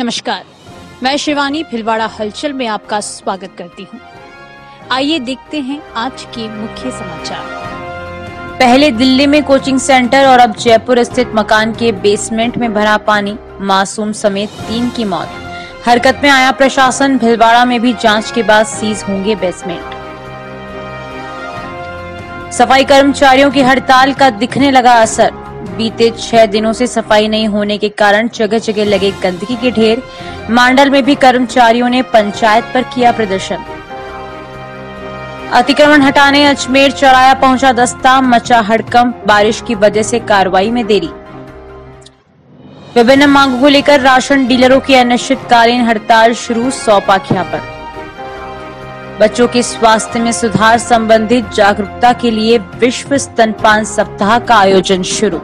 नमस्कार, मैं शिवानी भिलवाड़ा हलचल में आपका स्वागत करती हूं। आइए देखते हैं आज के मुख्य समाचार। पहले दिल्ली में कोचिंग सेंटर और अब जयपुर स्थित मकान के बेसमेंट में भरा पानी, मासूम समेत 3 की मौत। हरकत में आया प्रशासन, भिलवाड़ा में भी जांच के बाद सीज होंगे बेसमेंट। सफाई कर्मचारियों की हड़ताल का दिखने लगा असर। बीते 6 दिनों से सफाई नहीं होने के कारण जगह जगह लगे गंदगी के ढेर। मांडल में भी कर्मचारियों ने पंचायत पर किया प्रदर्शन। अतिक्रमण हटाने अजमेर चौराया पहुंचा दस्ता, मचा हड़कंप, बारिश की वजह से कार्रवाई में देरी। विभिन्न मांगों को लेकर राशन डीलरों की अनिश्चितकालीन हड़ताल शुरू, सौंपा ज्ञापन। बच्चों के स्वास्थ्य में सुधार संबंधित जागरूकता के लिए विश्व स्तनपान सप्ताह का आयोजन शुरू।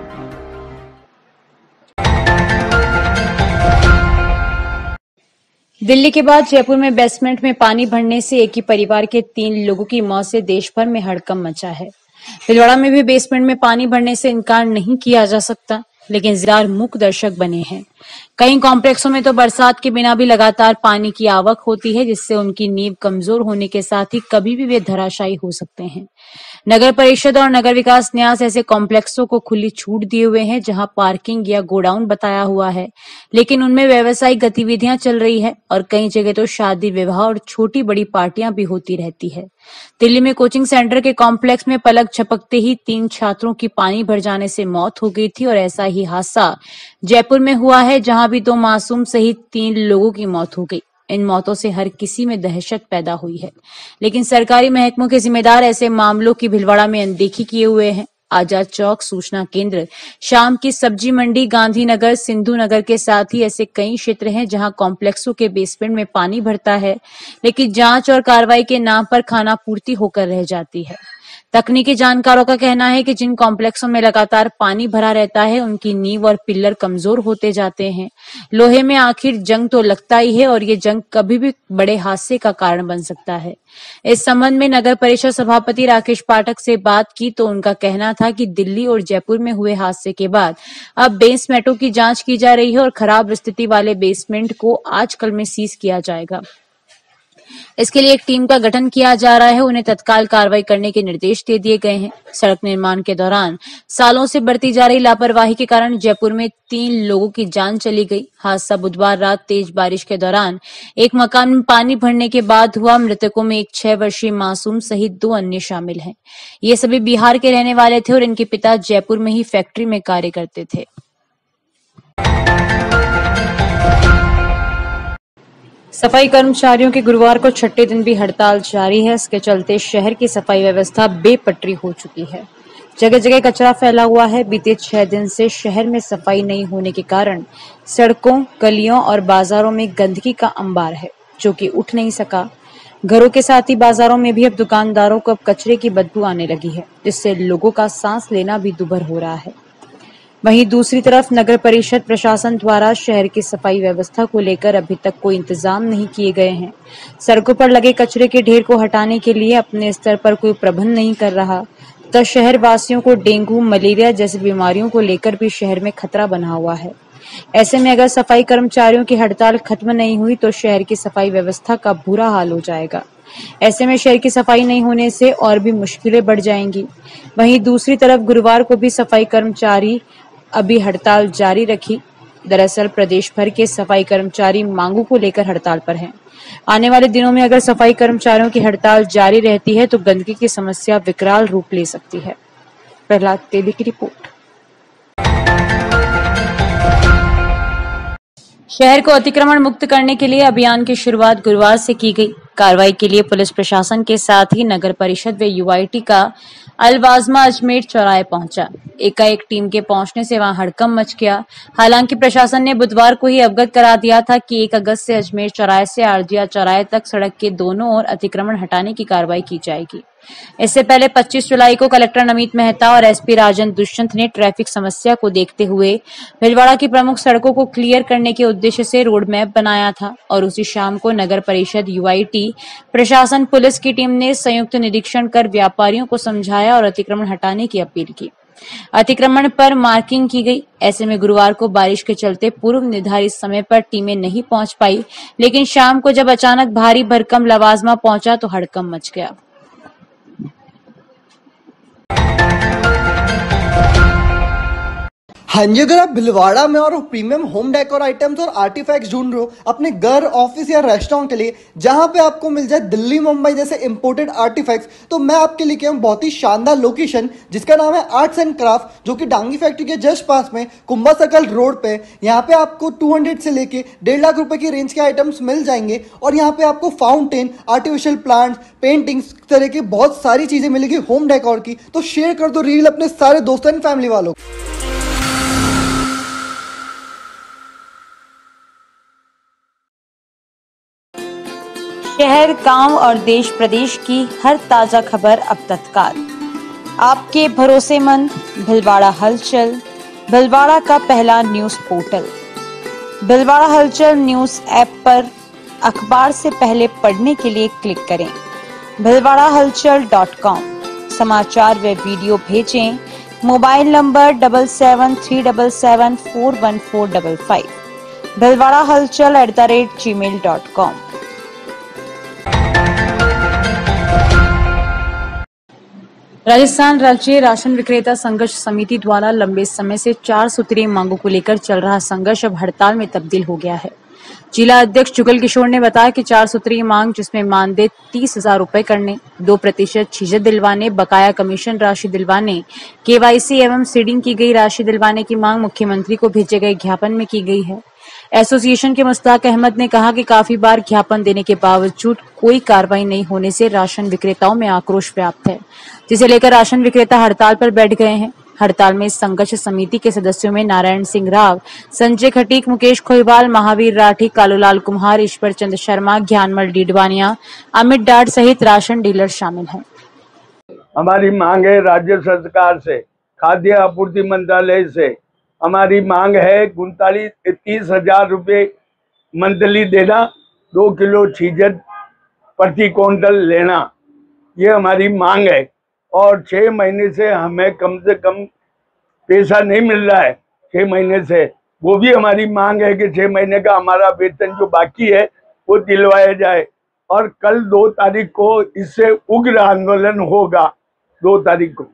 दिल्ली के बाद जयपुर में बेसमेंट में पानी भरने से एक ही परिवार के 3 लोगों की मौत से देश भर में हड़कंप मचा है। भिलवाड़ा में भी बेसमेंट में पानी भरने से इनकार नहीं किया जा सकता, लेकिन जिलार मूक दर्शक बने हैं। कई कॉम्प्लेक्सों में तो बरसात के बिना भी लगातार पानी की आवक होती है, जिससे उनकी नींव कमजोर होने के साथ ही कभी भी वे धराशायी हो सकते हैं। नगर परिषद और नगर विकास न्यास ऐसे कॉम्प्लेक्सों को खुली छूट दिए हुए हैं जहां पार्किंग या गोडाउन बताया हुआ है, लेकिन उनमें व्यावसायिक गतिविधियां चल रही है और कई जगह तो शादी विवाह और छोटी बड़ी पार्टियां भी होती रहती है। दिल्ली में कोचिंग सेंटर के कॉम्प्लेक्स में पलक झपकते ही 3 छात्रों की पानी भर जाने से मौत हो गई थी और ऐसा ही हादसा जयपुर में हुआ है, जहां भी 2 मासूम सहित 3 लोगों की मौत हो गई। इन मौतों से हर किसी में दहशत पैदा हुई है, लेकिन सरकारी महकमों के जिम्मेदार ऐसे मामलों की भिलवाड़ा में अनदेखी किए हुए हैं। आजाद चौक, सूचना केंद्र, शाम की सब्जी मंडी, गांधीनगर, सिंधु नगर के साथ ही ऐसे कई क्षेत्र हैं जहां कॉम्प्लेक्सों के बेसमेंट में पानी भरता है, लेकिन जांच और कार्रवाई के नाम पर खानापूर्ति होकर रह जाती है। तकनीकी जानकारों का कहना है कि जिन कॉम्प्लेक्सों में लगातार पानी भरा रहता है, उनकी नींव और पिल्लर कमजोर होते जाते हैं। लोहे में आखिर जंग तो लगता ही है और ये जंग कभी भी बड़े हादसे का कारण बन सकता है। इस संबंध में नगर परिषद सभापति राकेश पाठक से बात की तो उनका कहना था कि दिल्ली और जयपुर में हुए हादसे के बाद अब बेसमेंटों की जांच की जा रही है और खराब स्थिति वाले बेसमेंट को आजकल में सीज किया जाएगा। इसके लिए एक टीम का गठन किया जा रहा है, उन्हें तत्काल कार्रवाई करने के निर्देश दे दिए गए हैं। सड़क निर्माण के दौरान सालों से बरती जा रही लापरवाही के कारण जयपुर में 3 लोगों की जान चली गई। हादसा बुधवार रात तेज बारिश के दौरान एक मकान में पानी भरने के बाद हुआ। मृतकों में एक 6 वर्षीय मासूम सहित 2 अन्य शामिल हैं। ये सभी बिहार के रहने वाले थे और इनके पिता जयपुर में ही फैक्ट्री में कार्य करते थे। सफाई कर्मचारियों की गुरुवार को 6ठे दिन भी हड़ताल जारी है। इसके चलते शहर की सफाई व्यवस्था बेपटरी हो चुकी है। जगह जगह कचरा फैला हुआ है। बीते 6 दिन से शहर में सफाई नहीं होने के कारण सड़कों, गलियों और बाजारों में गंदगी का अंबार है, जो कि उठ नहीं सका। घरों के साथ ही बाजारों में भी अब दुकानदारों को अब कचरे की बदबू आने लगी है, जिससे लोगों का सांस लेना भी दुभर हो रहा है। वहीं दूसरी तरफ नगर परिषद प्रशासन द्वारा शहर की सफाई व्यवस्था को लेकर अभी तक कोई इंतजाम नहीं किए गए हैं। सड़कों पर लगे कचरे के ढेर को हटाने के लिए अपने स्तर पर कोई प्रबंध नहीं कर रहा, तो शहर वासियों को डेंगू, मलेरिया जैसी बीमारियों को लेकर भी शहर में खतरा बना हुआ है। ऐसे में अगर सफाई कर्मचारियों की हड़ताल खत्म नहीं हुई तो शहर की सफाई व्यवस्था का बुरा हाल हो जाएगा। ऐसे में शहर की सफाई नहीं होने से और भी मुश्किलें बढ़ जाएंगी। वहीं दूसरी तरफ गुरुवार को भी सफाई कर्मचारी अभी हड़ताल जारी रखी। दरअसल प्रदेश भर के सफाई कर्मचारी मांगों को लेकर हड़ताल पर हैं। आने वाले दिनों में अगर सफाई कर्मचारियों की हड़ताल जारी रहती है तो गंदगी की समस्या विकराल रूप ले सकती है। प्रहलाद तेली की रिपोर्ट। शहर को अतिक्रमण मुक्त करने के लिए अभियान की शुरुआत गुरुवार से की गई। कार्रवाई के लिए पुलिस प्रशासन के साथ ही नगर परिषद व यूआईटी का अलवाजमा अजमेर चौराहे पहुंचा। एकाएक टीम के पहुंचने से वहां हड़कंप मच गया। हालांकि प्रशासन ने बुधवार को ही अवगत करा दिया था कि 1 अगस्त से अजमेर चौराहे से आरजिया चौराहे तक सड़क के दोनों ओर अतिक्रमण हटाने की कार्रवाई की जाएगी। इससे पहले 25 जुलाई को कलेक्टर नमित मेहता और एसपी राजन दुष्यंत ने ट्रैफिक समस्या को देखते हुए भिलवाड़ा की प्रमुख सड़कों को क्लियर करने के उद्देश्य से रोड मैप बनाया था और उसी शाम को नगर परिषद, यूआईटी, प्रशासन, पुलिस की टीम ने संयुक्त निरीक्षण कर व्यापारियों को समझाया और अतिक्रमण हटाने की अपील की। अतिक्रमण पर मार्किंग की गई। ऐसे में गुरुवार को बारिश के चलते पूर्व निर्धारित समय पर टीमें नहीं पहुंच पाई, लेकिन शाम को जब अचानक भारी भरकम लवाजमा पहुंचा तो हड़कंप मच गया। हाँ जी, अगर आप भिलवाड़ा में और प्रीमियम होम डेकोर आइटम्स और आर्टिफैक्ट्स ढूंढ रहे हो अपने घर, ऑफिस या रेस्टोरेंट के लिए, जहां पे आपको मिल जाए दिल्ली मुंबई जैसे इंपोर्टेड आर्टिफैक्ट्स, तो मैं आपके लिए हूँ बहुत ही शानदार लोकेशन जिसका नाम है आर्ट्स एंड क्राफ्ट, जो कि डांगी फैक्ट्री के जस्ट पास में कुंभा सर्कल रोड पे। यहाँ पे आपको 200 से लेके 1.5 लाख रुपए की रेंज के आइटम्स मिल जाएंगे और यहाँ पे आपको फाउंटेन, आर्टिफिशियल प्लांट्स, पेंटिंग्स तरह की बहुत सारी चीजें मिलेगी होम डेकोर की। तो शेयर कर दो रील अपने सारे दोस्तों एंड फैमिली वालों को। शहर, गांव और देश प्रदेश की हर ताजा खबर अब तत्काल आपके भरोसेमंद भिलवाड़ा हलचल, भिलवाड़ा का पहला न्यूज पोर्टल। भिलवाड़ा हलचल न्यूज ऐप पर अखबार से पहले पढ़ने के लिए क्लिक करें bhilwadahalchal.com। समाचार व वीडियो भेजें मोबाइल नंबर 7737741455 bhilwadahalchal@gmail.com। राजस्थान राज्य राशन विक्रेता संघर्ष समिति द्वारा लंबे समय से 4 सूत्रीय मांगों को लेकर चल रहा संघर्ष अब हड़ताल में तब्दील हो गया है। जिला अध्यक्ष जुगल किशोर ने बताया कि 4 सूत्रीय मांग, जिसमें मानदेय 30,000 रुपए करने, 2% छीजत दिलवाने, बकाया कमीशन राशि दिलवाने, केवाईसी एवं सीडिंग की गई राशि दिलवाने की मांग मुख्यमंत्री को भेजे गए ज्ञापन में की गई है। एसोसिएशन के मुश्ताक अहमद ने कहा कि काफी बार ज्ञापन देने के बावजूद कोई कार्रवाई नहीं होने से राशन विक्रेताओं में आक्रोश व्याप्त है, जिसे लेकर राशन विक्रेता हड़ताल पर बैठ गए हैं। हड़ताल में संघर्ष समिति के सदस्यों में नारायण सिंह राव, संजय खटीक, मुकेश खोईवाल, महावीर राठी, कालूलाल कुम्हार, ईश्वर चंद शर्मा, ज्ञानमल डीडवानिया, अमित डाट सहित राशन डीलर शामिल हैं। हमारी मांग है राज्य सरकार से, खाद्य आपूर्ति मंत्रालय से हमारी मांग है 30,000 रुपये मंथली देना, 2 किलो छीजत प्रति क्विंटल लेना, ये हमारी मांग है। और 6 महीने से हमें कम से कम पैसा नहीं मिल रहा है, 6 महीने से। वो भी हमारी मांग है कि 6 महीने का हमारा वेतन जो बाकी है वो दिलवाया जाए। और कल 2 तारीख को इससे उग्र आंदोलन होगा, 2 तारीख को।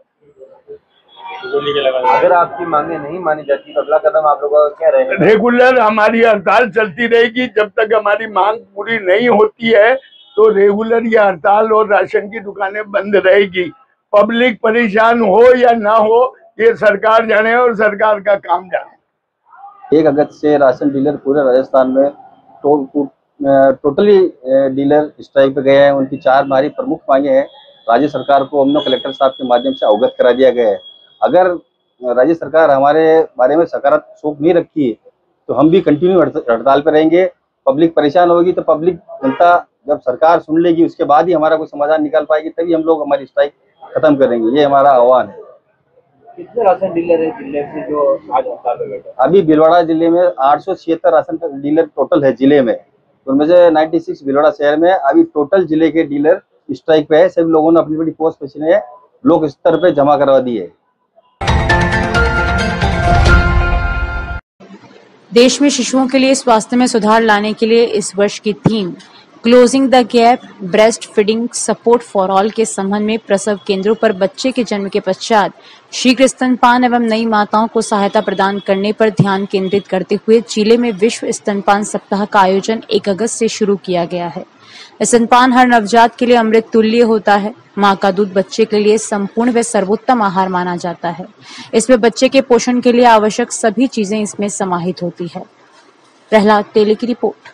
अगर आपकी मांगे नहीं मानी जाती तो अगला कदम आप लोगों का क्या रहेगा? रेगुलर हमारी हड़ताल चलती रहेगी जब तक हमारी मांग पूरी नहीं होती है। तो रेगुलर ये हड़ताल और राशन की दुकानें बंद रहेगी। पब्लिक परेशान हो या ना हो ये सरकार जाने और सरकार का काम जाने। 1 अगस्त से राशन डीलर पूरे राजस्थान में टोटली डीलर स्ट्राइक पे गए हैं। उनकी 4 हमारी प्रमुख मांगे हैं। राज्य सरकार को हम लोग कलेक्टर साहब के माध्यम से अवगत करा दिया गया है। अगर राज्य सरकार हमारे बारे में सकारात्मक सोच नहीं रखी तो हम भी कंटिन्यू हड़ताल पर रहेंगे। पब्लिक परेशान होगी तो पब्लिक जनता जब सरकार सुन लेगी उसके बाद ही हमारा कोई समाधान निकाल पाएगी, तभी हम लोग हमारी स्ट्राइक खत्म करेंगे। ये हमारा आह्वान है। कितने राशन डीलर है जिले से जो आज हड़ताल पे बैठे? अभी भिलवाड़ा जिले में 876 राशन डीलर टोटल है जिले में, उनमें से 96 भिलवाड़ा शहर में। अभी टोटल जिले के डीलर स्ट्राइक पे है। सभी लोगों ने अपनी अपनी पोस्ट मशीनें लोक स्तर पे जमा करवा दी है। देश में शिशुओं के लिए स्वास्थ्य में सुधार लाने के लिए इस वर्ष की theme closing the gap breast feeding support for all के संबंध में प्रसव केंद्रों पर बच्चे के जन्म के पश्चात शीघ्र स्तनपान एवं नई माताओं को सहायता प्रदान करने पर ध्यान केंद्रित करते हुए जिले में विश्व स्तनपान सप्ताह का आयोजन 1 अगस्त से शुरू किया गया है। स्तनपान हर नवजात के लिए अमृत तुल्य होता है। माँ का दूध बच्चे के लिए संपूर्ण व सर्वोत्तम आहार माना जाता है। इसमें बच्चे के पोषण के लिए आवश्यक सभी चीजें इसमें समाहित होती है। प्रहलाद तेले की रिपोर्ट।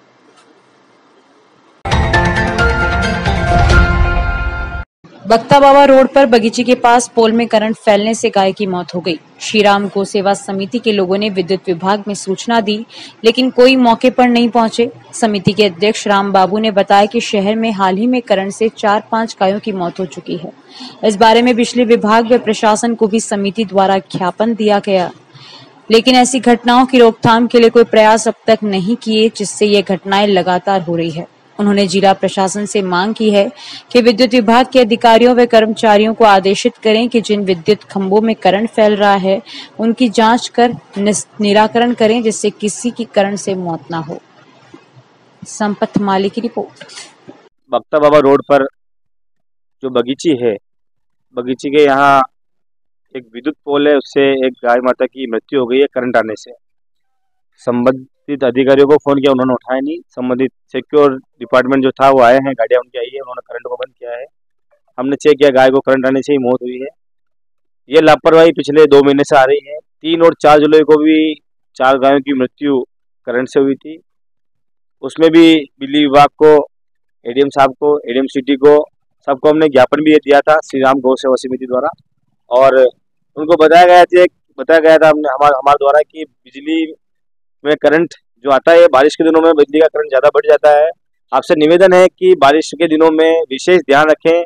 बख्ता बाबा रोड पर बगीचे के पास पोल में करंट फैलने से गाय की मौत हो गई। श्रीराम गौ सेवा समिति के लोगों ने विद्युत विभाग में सूचना दी, लेकिन कोई मौके पर नहीं पहुंचे। समिति के अध्यक्ष राम बाबू ने बताया कि शहर में हाल ही में करंट से 4-5 गायों की मौत हो चुकी है। इस बारे में बिजली विभाग व प्रशासन को भी समिति द्वारा ज्ञापन दिया गया, लेकिन ऐसी घटनाओं की रोकथाम के लिए कोई प्रयास अब तक नहीं किए, जिससे ये घटनाएं लगातार हो रही है। उन्होंने जिला प्रशासन से मांग की है कि विद्युत विभाग के अधिकारियों व कर्मचारियों को आदेशित करें कि जिन विद्युत खंभों में करंट फैल रहा है उनकी जांच कर निराकरण करें, जिससे किसी की करंट से मौत न हो। संपत माली की रिपोर्ट। बख्ता बाबा रोड पर जो बगीची है, बगीची के यहाँ एक विद्युत पोल है, उससे एक गाय माता की मृत्यु हो गई है करंट आने से। संबंधित अधिकारियों को फोन किया, उन्होंने उठाया नहीं। संबंधित सिक्योर डिपार्टमेंट जो था वो आए हैं, गाड़ियां उनकी आई है, उन्होंने करंट को बंद किया है। हमने चेक किया, गाय को करंट आने से ही मौत हुई है। ये लापरवाही पिछले 2 महीने से आ रही है। 3 और 4 जुलाई को भी 4 गायों की मृत्यु करंट से हुई थी। उसमें भी बिजली विभाग को, एडीएम साहब को, एडीएम सिटी को, सबको हमने ज्ञापन भी दिया था श्री राम गौ सेवा समिति द्वारा, और उनको बताया गया था हमारे द्वारा कि बिजली में करंट जो आता है, बारिश के दिनों में बिजली का करंट ज़्यादा बढ़ जाता है। आपसे निवेदन है कि बारिश के दिनों में विशेष ध्यान रखें।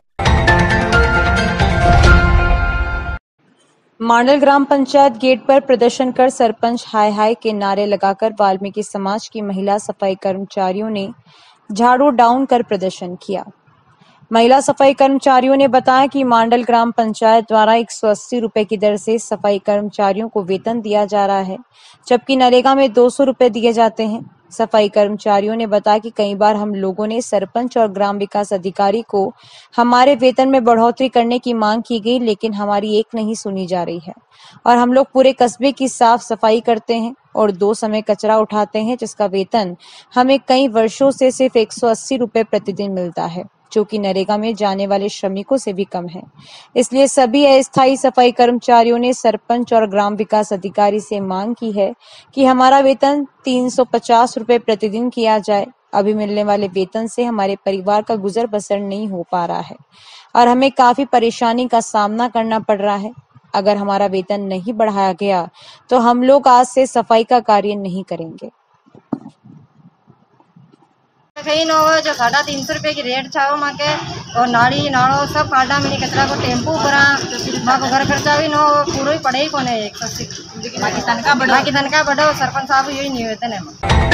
मांडल ग्राम पंचायत गेट पर प्रदर्शन कर सरपंच हाय हाय के नारे लगाकर वाल्मीकि समाज की महिला सफाई कर्मचारियों ने झाड़ू डाउन कर प्रदर्शन किया। महिला सफाई कर्मचारियों ने बताया कि मांडल ग्राम पंचायत द्वारा 180 रुपए की दर से सफाई कर्मचारियों को वेतन दिया जा रहा है, जबकि नरेगा में 200 रुपए दिए जाते हैं। सफाई कर्मचारियों ने बताया कि कई बार हम लोगों ने सरपंच और ग्राम विकास अधिकारी को हमारे वेतन में बढ़ोतरी करने की मांग की गई, लेकिन हमारी एक नहीं सुनी जा रही है और हम लोग पूरे कस्बे की साफ सफाई करते हैं और 2 समय कचरा उठाते हैं, जिसका वेतन हमें कई वर्षों से सिर्फ 180 रुपए प्रतिदिन मिलता है, जो कि नरेगा में जाने वाले श्रमिकों से भी कम है। इसलिए सभी अस्थायी सफाई कर्मचारियों ने सरपंच और ग्राम विकास अधिकारी से मांग की है कि हमारा वेतन 350 रुपए प्रतिदिन किया जाए। अभी मिलने वाले वेतन से हमारे परिवार का गुजर बसर नहीं हो पा रहा है और हमें काफी परेशानी का सामना करना पड़ रहा है। अगर हमारा वेतन नहीं बढ़ाया गया तो हम लोग आज से सफाई का कार्य नहीं करेंगे। कहीं न हो जो 350 रुपये की रेट छाओ माँ के, और नाड़ी नाड़ो सब काटा मिली कचरा को टेम्पू करा माँ को घर खर्चा भी न हो, पूरा ही पड़े ही कौन है 180 बाकी तनखा बढ़ो। सरपंच साहब यही निवेदन है।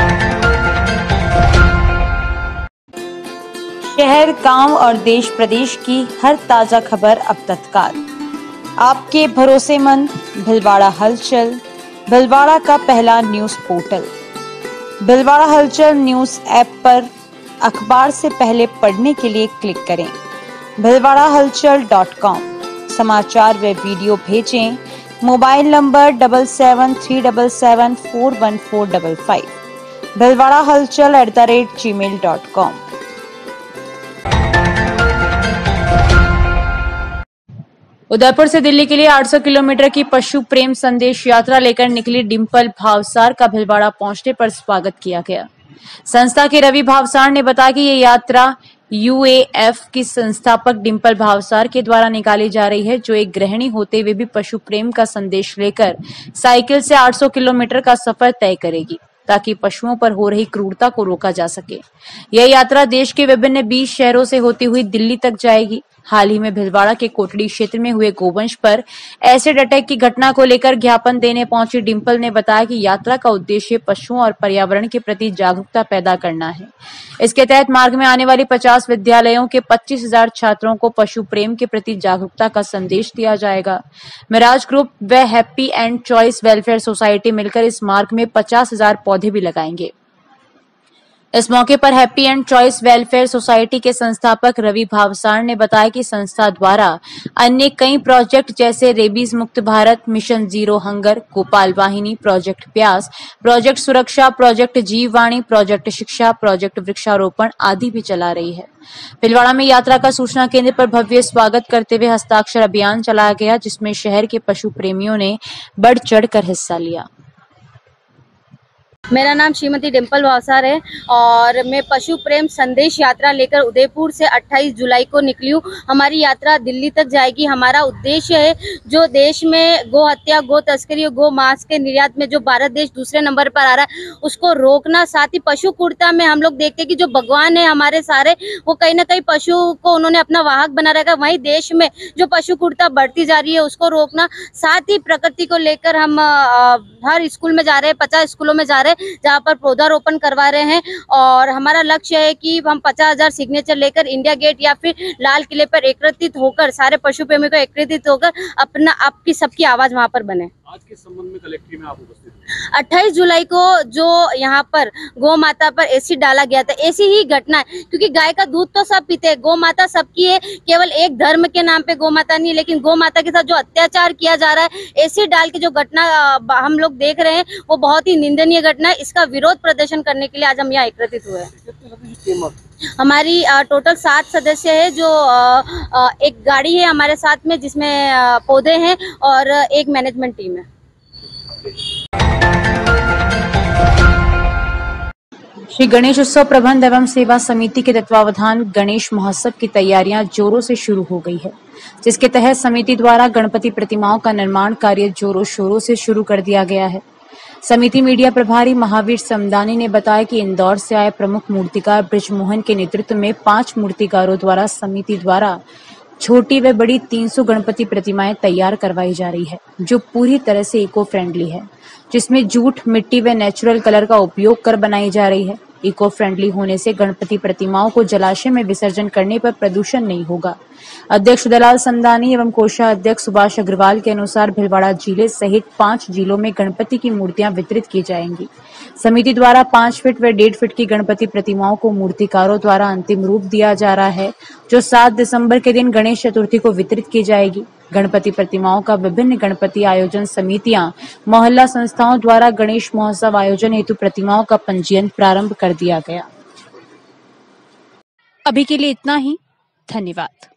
शहर, गांव और देश प्रदेश की हर ताजा खबर अब तत्काल आपके भरोसेमंद भीलवाड़ा हलचल, भीलवाड़ा का पहला न्यूज पोर्टल। भीलवाड़ा हलचल न्यूज ऐप पर अखबार से पहले पढ़ने के लिए क्लिक करें भीलवाड़ाहलचल.com। समाचार व वीडियो भेजें मोबाइल नंबर 7737741455 भीलवाड़ाहलचल@gmail.com। उदयपुर से दिल्ली के लिए 800 किलोमीटर की पशु प्रेम संदेश यात्रा लेकर निकली डिंपल भावसार का भीलवाड़ा पहुंचने पर स्वागत किया गया। संस्था के रवि भावसार ने बताया कि ये यात्रा यूएएफ की संस्थापक डिंपल भावसार के द्वारा निकाली जा रही है, जो एक गृहिणी होते हुए भी पशु प्रेम का संदेश लेकर साइकिल से 800 किलोमीटर का सफर तय करेगी, ताकि पशुओं पर हो रही क्रूरता को रोका जा सके। यह यात्रा देश के विभिन्न 20 शहरों से होती हुई दिल्ली तक जाएगी। हाल ही में भीलवाड़ा के कोटड़ी क्षेत्र में हुए गोवंश पर एसिड अटैक की घटना को लेकर ज्ञापन देने पहुंची डिंपल ने बताया कि यात्रा का उद्देश्य पशुओं और पर्यावरण के प्रति जागरूकता पैदा करना है। इसके तहत मार्ग में आने वाली 50 विद्यालयों के 25,000 छात्रों को पशु प्रेम के प्रति जागरूकता का संदेश दिया जाएगा। मिराज ग्रुप व happy and choice welfare society मिलकर इस मार्ग में 50,000 पौधे भी लगाएंगे। इस मौके पर happy and choice welfare society के संस्थापक रवि भावसार ने बताया कि संस्था द्वारा अन्य कई प्रोजेक्ट जैसे रेबीज मुक्त Bharat, mission zero hunger, Gopal Vahini, project Pyaas, project Suraksha, project Jeevvani, project Shiksha, project Vriksharopan आदि भी चला रही है। भीलवाड़ा में यात्रा का सूचना केंद्र पर भव्य स्वागत करते हुए हस्ताक्षर अभियान चलाया गया, जिसमें शहर के पशु प्रेमियों ने बढ़ चढ़कर हिस्सा लिया। मेरा नाम श्रीमती डिंपल भावसार है और मैं पशु प्रेम संदेश यात्रा लेकर उदयपुर से 28 जुलाई को निकली हूँ। हमारी यात्रा दिल्ली तक जाएगी। हमारा उद्देश्य है जो देश में गो हत्या, गो तस्करी और गो मांस के निर्यात में जो भारत देश दूसरे नंबर पर आ रहा है उसको रोकना। साथ ही पशु क्रूरता में हम लोग देखते हैं कि जो भगवान है हमारे सारे, वो कहीं ना कहीं पशु को उन्होंने अपना वाहक बना रखा है। वहीं देश में जो पशु क्रूरता बढ़ती जा रही है उसको रोकना। साथ ही प्रकृति को लेकर हम हर स्कूल में जा रहे हैं, 50 स्कूलों में जा रहे हैं है जहाँ पर पौधारोपण करवा रहे हैं। और हमारा लक्ष्य है कि हम 50,000 सिग्नेचर लेकर इंडिया गेट या फिर लाल किले पर एकत्रित होकर, सारे पशु प्रेमी को एकत्रित होकर अपना आपकी सबकी आवाज वहाँ पर बने। आज के संबंध में कलेक्ट्री में आप उपस्थित 28 जुलाई को जो यहाँ पर गौ माता पर एसिड डाला गया था, ऐसी ही घटना है, क्योंकि गाय का दूध तो सब पीते हैं, गौ माता सबकी है, केवल एक धर्म के नाम पे गौ माता नहीं, लेकिन गौ माता के साथ जो अत्याचार किया जा रहा है, एसिड डाल के जो घटना हम लोग देख रहे हैं, वो बहुत ही निंदनीय घटना है। इसका विरोध प्रदर्शन करने के लिए आज हम यहाँ एकत्रित हुए हैं। हमारी टोटल 7 सदस्य है, जो एक गाड़ी है हमारे साथ में जिसमें पौधे हैं और एक मैनेजमेंट टीम है। श्री गणेश उत्सव प्रबंध एवं सेवा समिति के तत्वावधान गणेश महोत्सव की तैयारियां जोरों से शुरू हो गई है, जिसके तहत समिति द्वारा गणपति प्रतिमाओं का निर्माण कार्य जोरों शोरों से शुरू कर दिया गया है। समिति मीडिया प्रभारी महावीर समदानी ने बताया कि इंदौर से आए प्रमुख मूर्तिकार ब्रिजमोहन के नेतृत्व में 5 मूर्तिकारों द्वारा समिति द्वारा छोटी व बड़ी 300 गणपति प्रतिमाएं तैयार करवाई जा रही है, जो पूरी तरह से इको फ्रेंडली है, जिसमें जूट, मिट्टी व नेचुरल कलर का उपयोग कर बनाई जा रही है। इको फ्रेंडली होने से गणपति प्रतिमाओं को जलाशय में विसर्जन करने पर प्रदूषण नहीं होगा। अध्यक्ष दलाल समदानी एवं कोषाध्यक्ष सुभाष अग्रवाल के अनुसार भीलवाड़ा जिले सहित 5 जिलों में गणपति की मूर्तियां वितरित की जाएंगी। समिति द्वारा 5 फीट व 1.5 फीट की गणपति प्रतिमाओं को मूर्तिकारों द्वारा अंतिम रूप दिया जा रहा है, जो 7 दिसंबर के दिन गणेश चतुर्थी को वितरित की जाएगी। गणपति प्रतिमाओं का विभिन्न गणपति आयोजन समितियां, मोहल्ला संस्थाओं द्वारा गणेश महोत्सव आयोजन हेतु प्रतिमाओं का पंजीयन प्रारंभ कर दिया गया। अभी के लिए इतना ही। धन्यवाद।